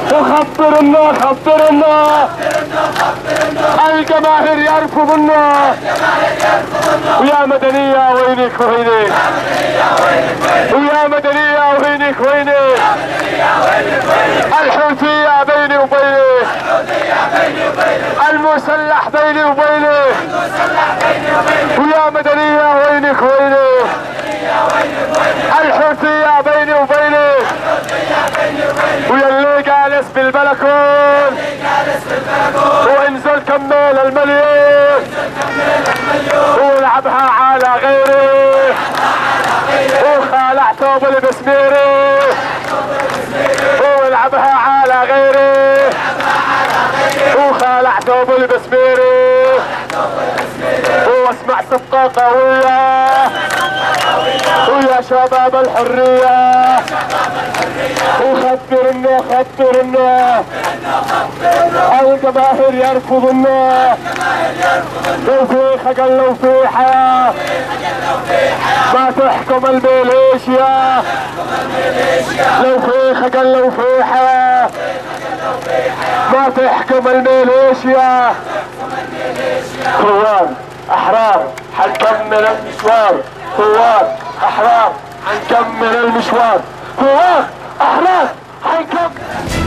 وخبرنا الجماهير يرفضنا ويا مدنية وينك وينك ويا مدنية وينك وينك الحوثية بيني وبينك المسلح بيني وبينك ويا مدنية وينك وينك الحوثية بيني وبينك ويا اللي جالس بالبلكون وانزل كمل المليون والعبها على غيري وخالع ثوب البسميري والعبها على غيري وخالع ثوب البسميري واسمع صفقة قوية ويا شباب الحرية وخبرنا الجماهير يرفضنا لو في خجل لو في حياة ما تحكم الميليشيا لو في خجل لو في حياة ما تحكم الميليشيا ثوار احرار حنكمل المشوار ثوار احرار حنكمل المشوار ثوار احرار حنكمل